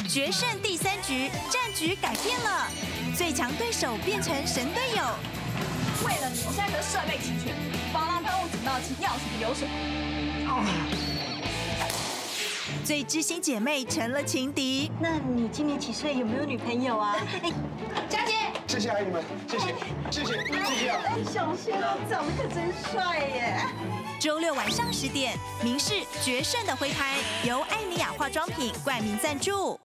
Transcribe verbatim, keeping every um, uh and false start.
决胜第三局，战局改变了，最强对手变成神队友。 为了你，我现在可是设备齐全，防狼喷雾、警报器，要什么有什么。啊、 最知心姐妹成了情敌。 那你今年几岁？有没有女朋友啊？ 佳姐， 谢谢阿姨们，谢谢，谢谢，谢谢啊！ 小鲜肉长得可真帅耶！ 周六晚上十点，明视决胜的挥拍由艾米亚化妆品冠名赞助。